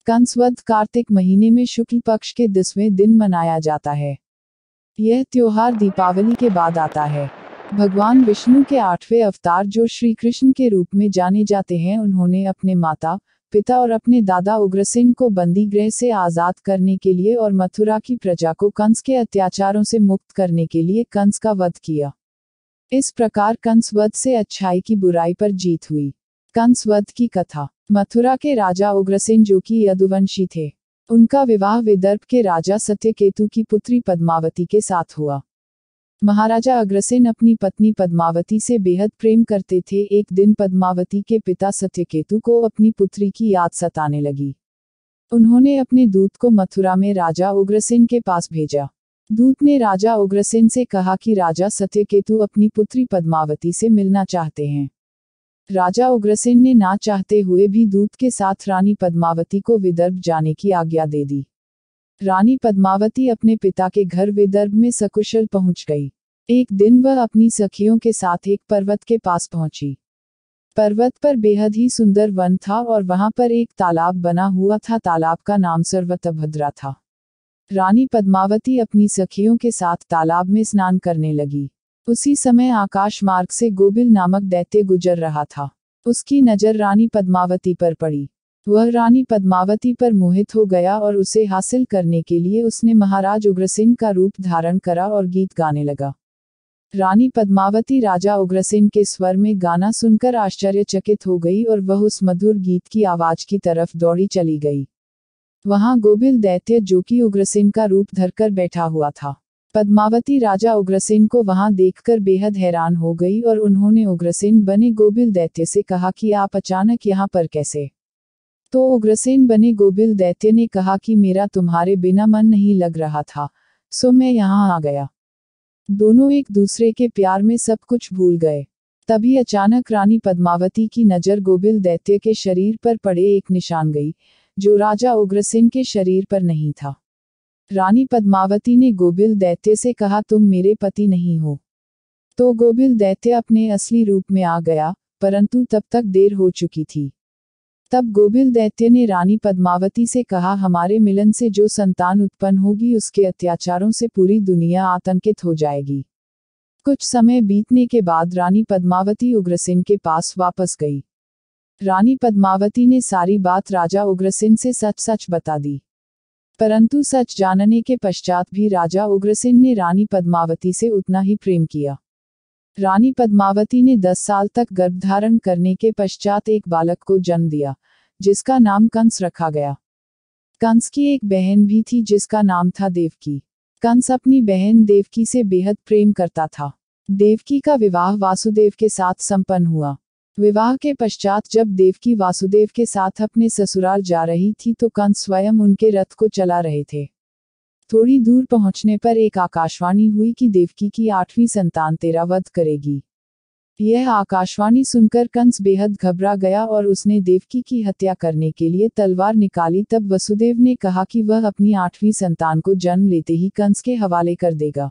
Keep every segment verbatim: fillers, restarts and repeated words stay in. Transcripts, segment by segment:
कंसवध कार्तिक महीने में शुक्ल पक्ष के दसवें दिन मनाया जाता है। यह त्योहार दीपावली के बाद आता है। भगवान विष्णु के आठवें अवतार जो श्री कृष्ण के रूप में जाने जाते हैं, उन्होंने अपने माता पिता और अपने दादा उग्रसेन को बंदी गृह से आजाद करने के लिए और मथुरा की प्रजा को कंस के अत्याचारों से मुक्त करने के लिए कंस का वध किया। इस प्रकार कंस वध से अच्छाई की बुराई पर जीत हुई। कंस वध की कथा। मथुरा के राजा उग्रसेन जो कि यदुवंशी थे, उनका विवाह विदर्भ के राजा सत्यकेतु की पुत्री पद्मावती के साथ हुआ। महाराजा अग्रसेन अपनी पत्नी पद्मावती से बेहद प्रेम करते थे। एक दिन पद्मावती के पिता सत्यकेतु को अपनी पुत्री की याद सताने लगी। उन्होंने अपने दूत को मथुरा में राजा उग्रसेन के पास भेजा। दूत ने राजा उग्रसेन से कहा कि राजा सत्यकेतु अपनी पुत्री पद्मावती से मिलना चाहते हैं। राजा उग्रसेन ने ना चाहते हुए भी दूत के साथ रानी पद्मावती को विदर्भ जाने की आज्ञा दे दी। रानी पद्मावती अपने पिता के घर विदर्भ में सकुशल पहुंच गई। एक दिन वह अपनी सखियों के साथ एक पर्वत के पास पहुंची। पर्वत पर बेहद ही सुंदर वन था और वहां पर एक तालाब बना हुआ था। तालाब का नाम सर्वतभद्रा था। रानी पद्मावती अपनी सखियों के साथ तालाब में स्नान करने लगी। उसी समय आकाश मार्ग से गोबिल नामक दैत्य गुजर रहा था। उसकी नजर रानी पद्मावती पर पड़ी। वह रानी पद्मावती पर मोहित हो गया और उसे हासिल करने के लिए उसने महाराज उग्रसेन का रूप धारण करा और गीत गाने लगा। रानी पद्मावती राजा उग्रसेन के स्वर में गाना सुनकर आश्चर्यचकित हो गई और वह उस मधुर गीत की आवाज की तरफ दौड़ी चली गई। वहां गोबिल दैत्य जो कि उग्रसेन का रूप धरकर बैठा हुआ था। पद्मावती राजा उग्रसेन को वहां देखकर बेहद हैरान हो गई और उन्होंने उग्रसेन बने गोबिल दैत्य से कहा कि आप अचानक यहाँ पर कैसे? तो उग्रसेन बने गोबिल दैत्य ने कहा कि मेरा तुम्हारे बिना मन नहीं लग रहा था, सो मैं यहाँ आ गया। दोनों एक दूसरे के प्यार में सब कुछ भूल गए। तभी अचानक रानी पद्मावती की नजर गोबिल दैत्य के शरीर पर पड़े एक निशान गई, जो राजा उग्रसेन के शरीर पर नहीं था। रानी पद्मावती ने गोबिल दैत्य से कहा, तुम मेरे पति नहीं हो। तो गोबिल दैत्य अपने असली रूप में आ गया, परंतु तब तक देर हो चुकी थी। तब गोबिल दैत्य ने रानी पद्मावती से कहा, हमारे मिलन से जो संतान उत्पन्न होगी उसके अत्याचारों से पूरी दुनिया आतंकित हो जाएगी। कुछ समय बीतने के बाद रानी पद्मावती उग्रसेन के पास वापस गई। रानी पद्मावती ने सारी बात राजा उग्रसेन से सच सच बता दी। परंतु सच जानने के पश्चात भी राजा उग्रसेन ने रानी पद्मावती से उतना ही प्रेम किया। रानी पद्मावती ने दस साल तक गर्भधारण करने के पश्चात एक बालक को जन्म दिया, जिसका नाम कंस रखा गया। कंस की एक बहन भी थी जिसका नाम था देवकी। कंस अपनी बहन देवकी से बेहद प्रेम करता था। देवकी का विवाह वासुदेव के साथ संपन्न हुआ। विवाह के पश्चात जब देवकी वासुदेव के साथ अपने ससुराल जा रही थी तो कंस स्वयं उनके रथ को चला रहे थे। थोड़ी दूर पहुंचने पर एक आकाशवाणी हुई कि देवकी की आठवीं संतान तेरा वध करेगी। यह आकाशवाणी सुनकर कंस बेहद घबरा गया और उसने देवकी की हत्या करने के लिए तलवार निकाली। तब वसुदेव ने कहा कि वह अपनी आठवीं संतान को जन्म लेते ही कंस के हवाले कर देगा।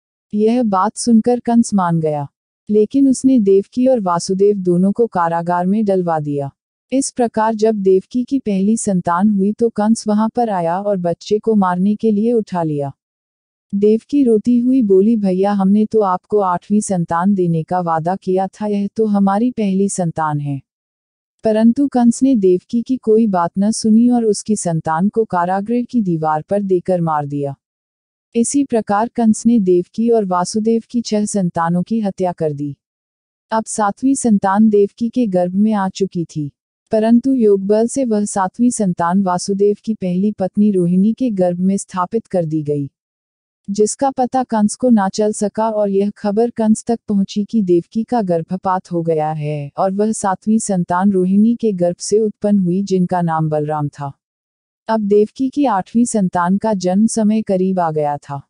यह बात सुनकर कंस मान गया, लेकिन उसने देवकी और वासुदेव दोनों को कारागार में डलवा दिया। इस प्रकार जब देवकी की पहली संतान हुई तो कंस वहां पर आया और बच्चे को मारने के लिए उठा लिया। देवकी रोती हुई बोली, भैया हमने तो आपको आठवीं संतान देने का वादा किया था, यह तो हमारी पहली संतान है। परंतु कंस ने देवकी की कोई बात न सुनी और उसकी संतान को कारागृह की दीवार पर देकर मार दिया। इसी प्रकार कंस ने देवकी और वासुदेव की छह संतानों की हत्या कर दी। अब सातवीं संतान देवकी के गर्भ में आ चुकी थी, परंतु योगबल से वह सातवीं संतान वासुदेव की पहली पत्नी रोहिणी के गर्भ में स्थापित कर दी गई, जिसका पता कंस को ना चल सका और यह खबर कंस तक पहुंची कि देवकी का गर्भपात हो गया है और वह सातवीं संतान रोहिणी के गर्भ से उत्पन्न हुई, जिनका नाम बलराम था। अब देवकी की आठवीं संतान का जन्म समय करीब आ गया था।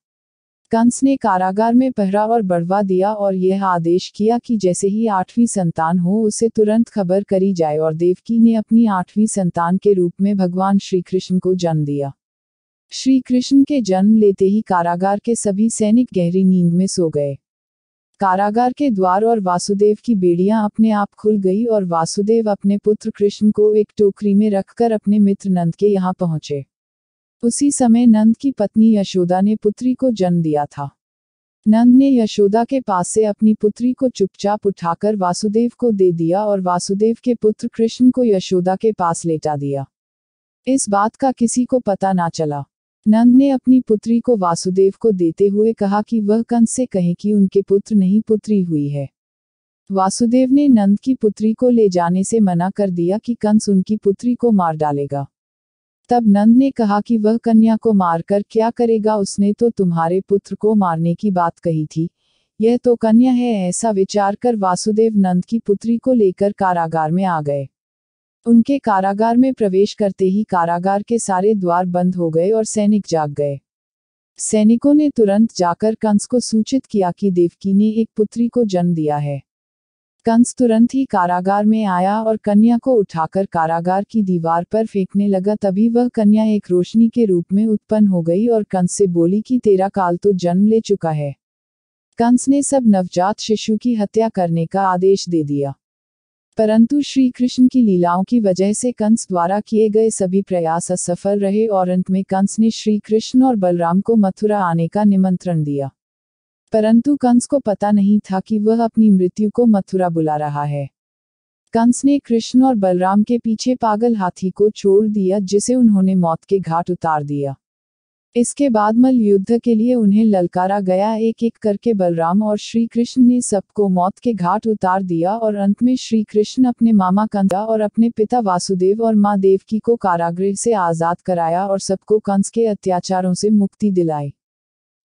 कंस ने कारागार में पहरा और बढ़वा दिया और यह आदेश किया कि जैसे ही आठवीं संतान हो उसे तुरंत खबर करी जाए और देवकी ने अपनी आठवीं संतान के रूप में भगवान श्री कृष्ण को जन्म दिया। श्री कृष्ण के जन्म लेते ही कारागार के सभी सैनिक गहरी नींद में सो गए। कारागार के द्वार और वासुदेव की बेड़ियां अपने आप खुल गई और वासुदेव अपने पुत्र कृष्ण को एक टोकरी में रखकर अपने मित्र नंद के यहाँ पहुंचे। उसी समय नंद की पत्नी यशोदा ने पुत्री को जन्म दिया था। नंद ने यशोदा के पास से अपनी पुत्री को चुपचाप उठाकर वासुदेव को दे दिया और वासुदेव के पुत्र कृष्ण को यशोदा के पास लेटा दिया। इस बात का किसी को पता ना चला। नंद ने अपनी पुत्री को वासुदेव को देते हुए कहा कि वह कंस से कहें कि उनके पुत्र नहीं पुत्री हुई है। वासुदेव ने नंद की पुत्री को ले जाने से मना कर दिया कि कंस उनकी पुत्री को मार डालेगा। तब नंद ने कहा कि वह कन्या को मारकर क्या करेगा, उसने तो तुम्हारे पुत्र को मारने की बात कही थी, यह तो कन्या है। ऐसा विचार कर वासुदेव नंद की पुत्री को लेकर कारागार में आ गए। उनके कारागार में प्रवेश करते ही कारागार के सारे द्वार बंद हो गए और सैनिक जाग गए। सैनिकों ने तुरंत जाकर कंस को सूचित किया कि देवकी ने एक पुत्री को जन्म दिया है। कंस तुरंत ही कारागार में आया और कन्या को उठाकर कारागार की दीवार पर फेंकने लगा। तभी वह कन्या एक रोशनी के रूप में उत्पन्न हो गई और कंस से बोली कि तेरा काल तो जन्म ले चुका है। कंस ने सब नवजात शिशु की हत्या करने का आदेश दे दिया। परंतु श्री कृष्ण की लीलाओं की वजह से कंस द्वारा किए गए सभी प्रयास असफल रहे और अंत में कंस ने श्री कृष्ण और बलराम को मथुरा आने का निमंत्रण दिया। परंतु कंस को पता नहीं था कि वह अपनी मृत्यु को मथुरा बुला रहा है। कंस ने कृष्ण और बलराम के पीछे पागल हाथी को छोड़ दिया, जिसे उन्होंने मौत के घाट उतार दिया। इसके बाद मल्ल युद्ध के लिए उन्हें ललकारा गया। एक एक करके बलराम और श्री कृष्ण ने सबको मौत के घाट उतार दिया और अंत में श्री कृष्ण अपने मामा कंस और अपने पिता वासुदेव और मां देवकी को कारागृह से आजाद कराया और सबको कंस के अत्याचारों से मुक्ति दिलाई।